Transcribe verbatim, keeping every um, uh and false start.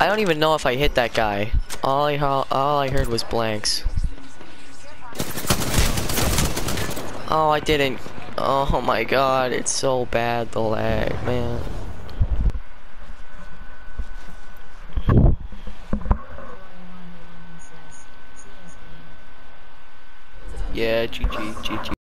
I don't even know if I hit that guy. All I all I heard was blanks. Oh, I didn't. Oh my god, it's so bad, the lag, man. Yeah, G G, G G.